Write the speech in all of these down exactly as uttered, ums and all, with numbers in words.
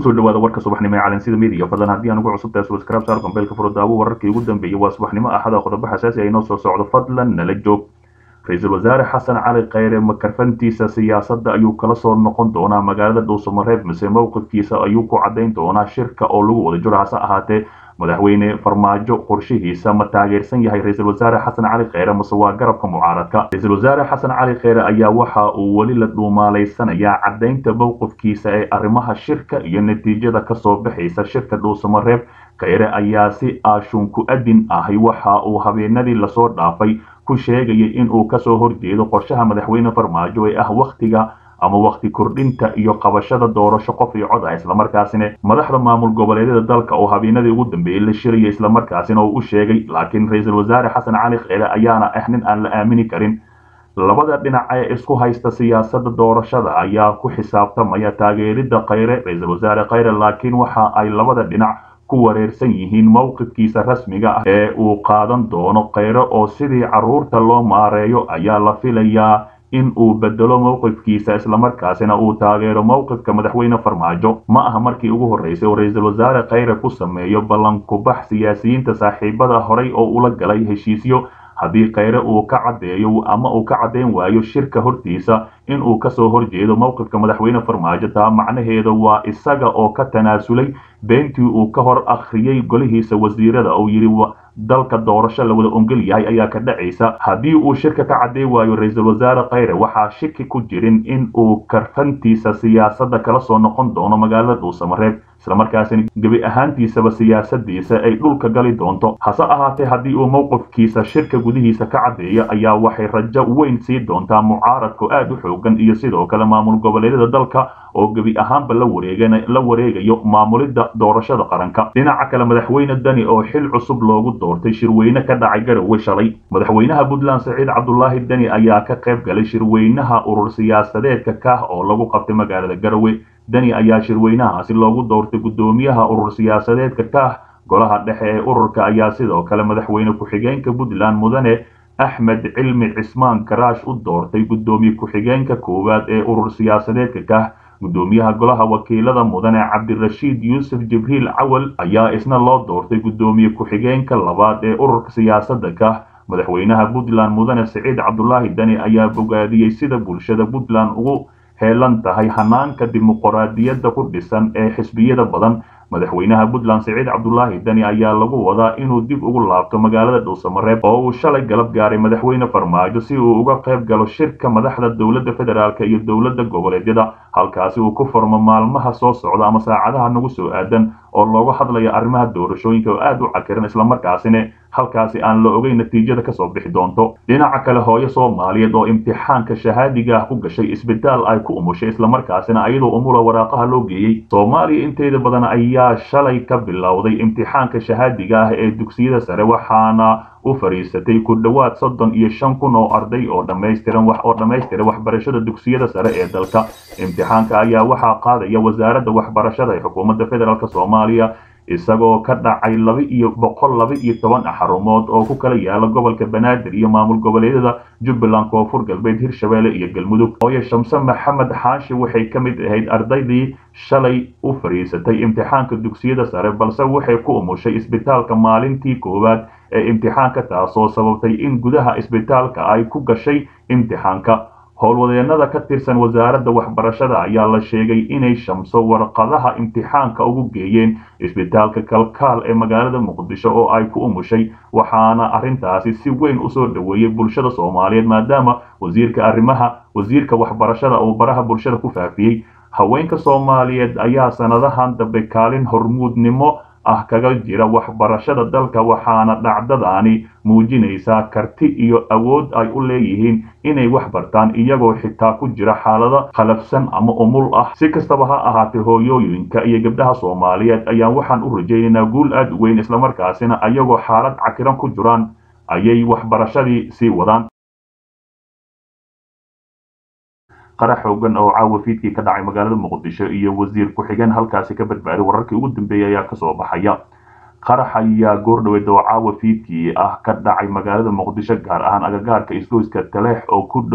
kusoo dhawaada warka subaxnimo ee calansida media fadlan haddii aan ugu cusub tahay subscribe saar kambeelka furo daawo wararkii ugu dambeeyay waa subaxnimo axada qodobo xasaasi ah inoo soo socdo fadlan nala joog ra-iisul wasaare xasan cali khayre makarfantiisa siyaasadda ayuu kala soo noqon doonaa magaalada dhuusamareeb mise mowqifkiisa ayuu ku caddayn doonaa shirka oo lagu wada jiro hase ahaatee madaxweyne farmaajo qorshihiisa ma taageersan yahay ra-iisul wasaare xasan cali khayre mase waa garabka mucaaradka ra-iisul wasaare xasan cali khayre ayaa waxa uu weli la dhuumaalaysanayaa caddaynta mowqifkiisa ee arrimaha shirka iyo natiijada kasoo baxaysa shirka dhuusamareeb khayre ayaa si aashuun ku adin ahi waxa uu habeenadii lasoo dhaafay ku sheegayay in uu kasoo horjeedo qorshaha madaxweyne farmaajo ee ah wakhtiga ama waqti kordhinta iyo qabashada doorasho qof iyo cod ah islamarkaasina madaxda maamul goboleedyada dalka oo habeenadii ugu dambeeyay la shirayay islamarkaasina uu u sheegay laakiin ra-iisul wasaare xasan cali khayre ayaana ah nin aan la aamini karin labada dhinac ee isku haysta siyaasadda doorashada ayaa ku xisaabtamaya taageerida khayre ra-iisul wasaare khayre laakiin waxa ay labada dhinac ku wareersan yihiin mowqifkiisa rasmiga ah ee uu qaadan doono khayre oo sidii carruurta loo maareeyo ayaa la filayaa in uu bedelo mowqifkiisa islamarkaasina uu taageero mowqifka madaxweyne farmaajo ma aha markii ugu horreysay oo ra-iisul wasaare khayre ku sameeyo ballankubax siyaasiyiinta saaxiibada horay oo ula galay heshiisyo haddii khayre uu ka caddeeyo ama uu ka caddayn waayo shirka hortiisa in uu kasoo horjeedo mowqifka madaxweyne farmaajo taa macnaheeda waa isaga oo ka tanaasulay beentii uu ka hor akhriyey golihiisa wasiirada uu yidhi dalka doorasho la wada ongol yahay ayaa ka dhacaysa haddii uu shirka ka cadday waayo ra-iisul wasaare khayre waxaa shiki ku jirin in uu karfantiisa siyaasadda kala soo noqon doono magaalada dhuusamareeb islamarkaasina gebi ahaantiisaba siyaasadiisa ay dhulka gali doonto hase ahaatee haddii uu mowqifkiisa shirka gudihiisa ka caddeeya ayaa waxay rajo weyn sii doontaa mucaaradku aad u xoogan iyo sidoo kale maamul goboleedyada dalka oo gebi ahaanba la wareegan la wareegayo maamulidda doorashada qaranka dhinaca kale madaxweyne dani oo xil cusub loogu doortay shirweyne ka dhacay garowe shalay madaxweynaha puntland saciid cabdulaahi dani ayaa ka qayb galay shirweynaha urur siyaasadeedka kah oo lagu qabtay magaalada garowe dani ayaa shirweynahaasi loogu doortay guddoomiyaha urur siyaasadeedka kah golaha dhexe ee ururka ayaa sidoo kale madaxweyne ku-xigeenka puntland mudane axmed cilmi cismaan garaash u doortay guddoomiye ku-xigeenka koowaad ee urur siyaasadeedka kah guddoomiyaha golaha wakiilada mudane cabdirashiid yuusuf jibriil cawal ayaa isna loo doortay guddoomiye ku-xigeenka labaad ee ururka siyaasadda kah madaxweynaha puntland mudane saciid cabdulaahi dani ayaa bogaadiyey sida bulshada puntland ugu heelan tahay hanaanka dimuqraadiyadda ku dhisan ee xisbiyada badan madaxweynaha puntland saciid cabdulaahi dani ayaa lagu wadaa inuu dib ugu laabto magaalada dhuusamareeb oo uu shalay galab gaaray madaxweyne farmaajo si uu uga qayb galo shirka madaxda dowladda federaalk iyo dowladda goboleedyada halkaasi uu ku furmo maalmaha soo socda ama saacadaha nagu soo aadan oo looga hadlaya arrimaha doorashooyinka oo aad u cakiran islamarkaasina halkaasi aan la ogeyn natiijada kasoo bixi doonto dhinaca kale hooyo soomaaliyeed oo imtixaanka shahaadiga ah ku gashay isbitaal ay ku umushay islamarkaasina iyadoo umula waraaqaha loo geeyey soomaaliya inteeda badan ayaa shalay ka bilowday imtixaanka shahaadiga ah ee dugsiyada sare waxaana u fariisatay ku dhowaad soddon iyo shan kun oo arday oo dhammaystiran wax oo dhammaystira waxbarashada dugsiyada sare ee dalka imtixaanka ayaa waxaa qaadaya wasaaradda waxbarashada ee xukuumadda federaalk soomaaliya isagoo ka dhacay laba iyo boqol laba iyo toban xarumood oo ku kala yaala gobolka banaadir iyo maamul goboleedyada jubbaland koonfur galbeed hirshabeelle iyo galmudug hooye shamse maxamed xaashi waxay ka mid ahayd ardaydii shalay u fariisatay imtixaanka dugsiyada sare balse waxay ku umushay isbitaalka maalintii koowaad ee imtixaanka taasoo sababtay in gudaha isbitaalka ay ku gashay imtixaanka howlwadeenada ka tirsan wasaaradda waxbarashada ayaa la sheegay inay shamso warqadaha imtixaanka ugu geeyeen isbitaalka kalkaal ee magaalada muqdisho oo ay ku umushay waxaana arrintaasi si weyn usoo dhoweeyey bulshada soomaaliyeed maadaama wasiirka arrimaha wasiirka waxbarashada uu baraha bulshada ku faafiyey haweenka soomaaliyeed ayaa sanadahan dambe kaalin hormuudnimo ah kaga jira waxbarashada dalka waxaana dhacdadaani muujinaysaa karti iyo awood ay u leeyihiin inay wax bartaan iyagoo xitaa ku jira xaalado qalafsan ama umul ah si kastaba ha ahaatee hooyooyinka iyo gabdhaha soomaaliyeed ayaan waxaan u rajaynaynaa guul aad u weyn islamarkaasina ayagoo xaalad cakiran ku jiraan ayay waxbarashadii sii wadaan qarax xoogan oo caawa fiidkii ka dhacay magaalada muqdisho iyo wasiir ku-xigeen halkaasi ka badbaaday wararkii ugu dambeeyay ayaa kasoo baxaya qarax ayaa goordhaweed oo caawa fiidkii ah ka dhacay magaalada muqdisho gaar ahaan agagaarka isgoyska taleex oo ku dhow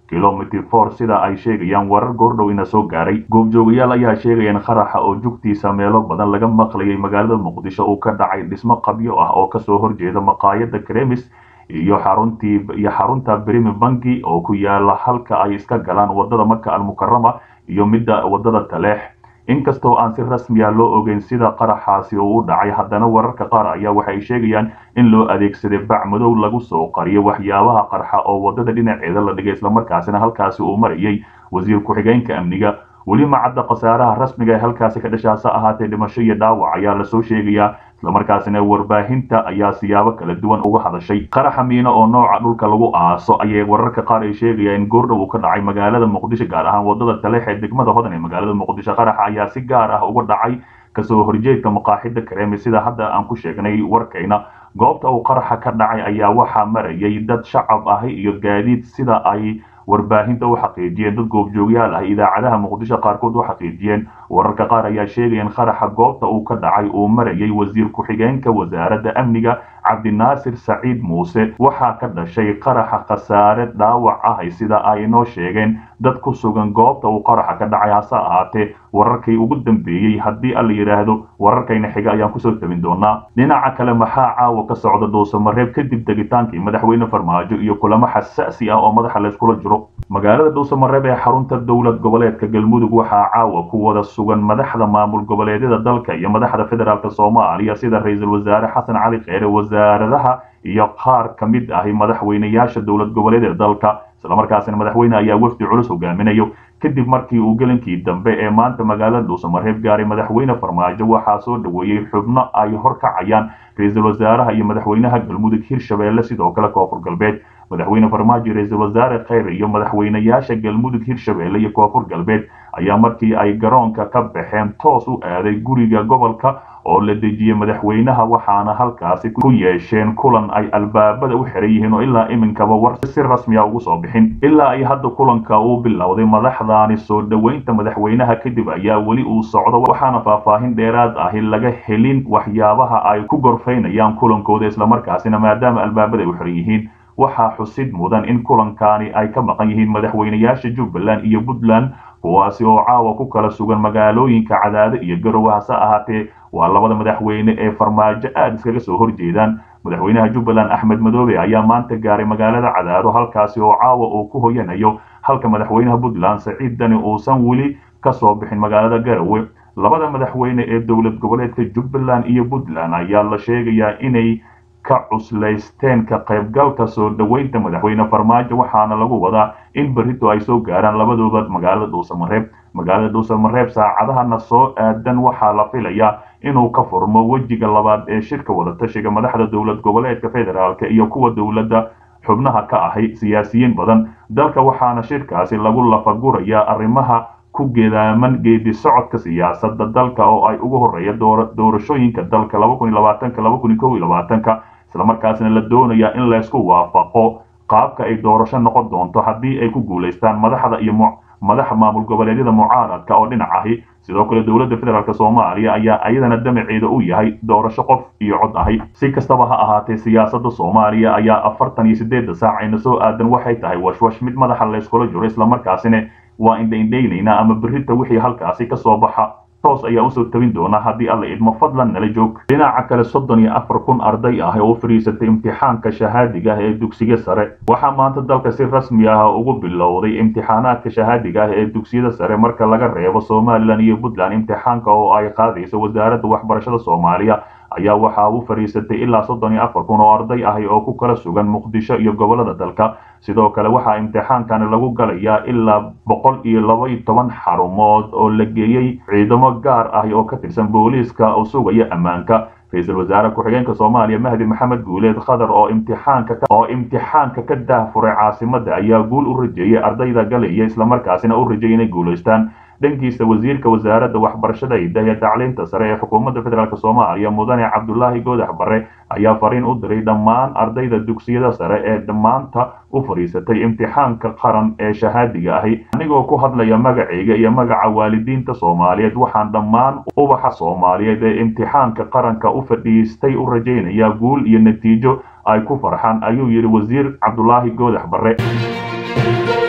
kilomitir four sida ay sheegayaan warar goordhow ina soo gaaray. goobjoogayaal ayaa sheegaya in qaraxa oo jugtiisa meelo badan laga maqlayay magaalada muqdisho uu ka dhacay dhismo qabyo ah oo kasoo horjeeda maqaayada Kremis iyo xaruntii iyo xarunta Brimi Banki oo ku yaala halka ay iska galaan wadada Makka al-Mukarrama iyo midda wadada Taleex. inkastoo aan si rasmi ah loo ogeyn sida qaraxaasi uu u dhacay, haddana wararka qaar ayaa waxay sheegayaan in loo adeegsaday bac madow lagu soo qariyo waxyaabaha qarxa oo wadada dhinaceeda la dhigay, isla markaasina halkaasi uu marayay wasiir ku-xigeenka amniga. weli ma cadda khasaaraha rasmiga ee halkaasi ka dhashaasa ahaatee dhimasho iyo dhaawac ayaa lasoo sheegayaa, isla markaasina warbaahinta ayaa siyaabo kala duwan uga hadashay. qaraxa miino oo nooca dhulka lagu aaso ayay wararka qaar ay sheegayaan in goordhow uu ka dhacay magaalada muqdisho, gaar ahaan wadada Taleex ee degmada Hodan ee magaalada muqdisho. qaraxa ayaa si gaar ah uga dhacay kasoo horjeedka maqaaxida Kremis sida hadda aan ku sheegnay warkayna. goobta uu qaraxa ka dhacay ayaa waxaa marayay dad shacab ah iyo gaadiid sida ay warbaahinta u xaqiijiyeen dad goobjoogayaal ah. idaacadaha muqdisho qaarkood u xaqiijiyeen. wararka qaar ayaa sheegaya in qaraxa goobta uu ka dhacay uu marayay wasiir ku-xigeenka wasaaradda amniga Cabdinaasir Saciid Muuse. waxaa ka dhashay qaraxa khasaare dhaawac ah sida ay noo sheegeen dad ku sugan goobta uu qaraxa ka dhacay. hase ahaatee wararkii ugu dambeeyey haddii alla yidhaahdo wararkayna xiga ayaan kusoo tabin doonaa. dhinaca kale, maxaa caawa ka socda dhuusamareeb kadib degitaankii madaxweyne Farmaajo iyo kulamo xasaasi ah oo madaxa layskula jiro? magaalada dhuusamareeb ee xarunta dowlad goboleedka Galmudug waxaa caawa ku wada sugan madaxda maamul goboleedyada dalka iyo madaxda federaalka Soomaaliya sida ra'iisul wasaare Xasan Cali Kheyre, wasaaradaha iyo qaar ka mid ah madaxweynayaasha dowlad goboleedyada dalka. isla markaasina madaxweyne ayaa wafdi culus hogaaminayo kadib markii uu gelinkii dambe ee maanta magaalada dhuusamareeb gaaray madaxweyne Farmaajo. waxaa soo dhaweeyay xubno ay horkacayaan ra'iisul wasaaraha iyo madaxweynaha Galmudug, Hirshabeelle, sidoo kale Koonfur Galbeed. madaxweyne Farmaajo, ra'iisul wasaare Kheyre iyo madaxweynayaasha Galmudug, Hirshabeelle iyo Koonfur Galbeed ayaa markii ay garoonka ka baxeen toos u aaday guriga gobolka oo la dejiyay madaxweynaha, waxaana halkaasi ku yeesheen kulan ay albaabada u xiran yihiin oo ilaa iminkaba war si rasmi ah ugu soo bixin. ilaa ay hadda kulanka uu bilowday madaxdaani soo dhaweynta madaxweynaha kadib ayaa weli uu socdo, waxaana faahfaahin dheeraad ahi laga helin waxyaabaha ay ku gorfaynayaan kulankooda. isla markaasina maadaama albaabada ay u xiran yihiin, waxaa xusid mudan in kulankaani ay ka maqan yihiin madaxweynayaasha Jubbaland iyo Puntland, kuwaasi oo caawa ku kala sugan magaalooyinka Cadaado iyo Garowe. hase ahaatee waa labada madaxweyne ee Farmaajo aad iskaga soo horjeedaan. madaxweynaha Jubbaland Axmed Madoobe ayaa maanta gaaray magaalada Cadaado, halkaasi oo caawa uu ku hoyanayo, halka madaxweynaha Puntland Saciid Dani uusan weli ka soo bixin magaalada Garowe. labada madaxweyne ee dowlad goboleedka Jubbaland iyo Puntland ayaa la sheegayaa inay ka cuslaysteen ka qaybgalka soo dhaweynta madaxweyne Farmaajo, waxaana lagu wadaa in berrito ay soo gaaraan labadooda magaalada dhuusamareeb. magaalada dhuusamareeb saacadahana soo aadan waxaa la filayaa inuu ka furmo wejiga labaad ee shirka wadatashiga madaxda dowlad goboleedka federaalka iyo kuwa dowladda xubnaha ka ahay siyaasiyiin badan dalka, waxaana shirkaasi lagu lafagurayaa arrimaha ku geedaaman geedi socodka siyaasadda dalka oo ay ugu horeeya doorashooyinka dalka laba kun iyo labaatanka laba kun iyo kow iyo labaatanka. isla markaasina la doonayaa in laysku waafaqo qaabka ay doorasho noqon doonto haddii ay ku guulaystaan madaxda iyo madaxa maamul goboleedyada mucaaradka oo dhinac ahi. sidoo kale dowladda federaalk Soomaaliya ayaa ayadana damaceeda u yahay doorasho qof iyo cod ahi. si kastaba ha ahaatee, siyaasadda Soomaaliya ayaa afartan iyo sideed saac ayna soo aadan waxay tahay washwash mid madaxa layskula jiro, isla markaasina waa indhaindhaynaynaa ama berrita wixii halkaasi ka soo baxa toos ayaa usoo tabin doona haddii alla idmo. fadlan nala joog. dhinaca kale, soddon iyo afar kun arday ah oo u fadhiisatay imtixaanka shahaadiga ah ee dugsiga sare. waxaa maanta dalka si rasmi ah ugu bilowday imtixaanaadka shahaadiga ah ee dugsiyada sare marka laga reebo Somaliland iyo Puntland. imtixaanka oo ay qaadayso wasaaradda waxbarashada Soomaaliya ayaa waxaa u fadhiisatay ilaa soddon iyo afar kun oo arday ah oo ku kala sugan Muqdisho iyo gobolada dalka. sidoo kale waxaa imtixaankan lagu galayaa ilaa boqol iyo laba iyo toban xarumood oo la geeyey ciidamo gaar ah oo ka tirsan booliiska oo sugaya ammaanka. ra'iisul wasaare ku-xigeenka Soomaaliya Mahdi Maxamed Guuleed Khadar oo imtixaanka oo imtixaanka ka daahfuray caasimadda ayaa guul u rajeeyay ardayda galaya, isla markaasina u rajeeyay inay guulaystaan. dhankiisa wasiirka wasaaradda waxbarashada iyo tacliinta sare ee xukuumadda federaalk Soomaaliya Mudane Cabdullaahi Goodax Barre ayaa fariin u diray dhammaan ardayda dugsiyada sare ee dhammaanta u fadhiisatay imtixaanka qaran ee shahaadiga ahi. anigoo ku hadlaya magacayga iyo magaca waalidiinta Soomaaliyeed, waxaan dhammaan ubaxa Soomaaliyeed ee imtixaanka qaranka u fadhiistay u rajaynayaa guul iyo natiijo ay ku farxaan, ayuu yidhi wasiir Cabdullaahi Goodax Barre.